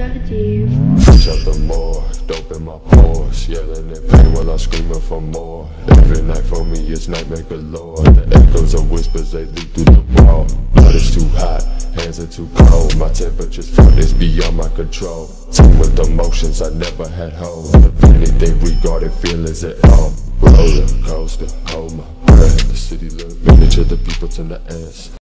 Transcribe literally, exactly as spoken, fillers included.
Cardiff. Shut the more, dope in my pores, yelling in pain while I'm screaming for more. Every night for me is nightmare galore. The echoes of whispers, they leak through the wall. Blood is too hot, hands are too cold. My temperature's felt is beyond my control. Same with emotions I never had hold of anything regarding feelings at all. Roller coaster, hold my breath. The city look miniature, the people turn to ants.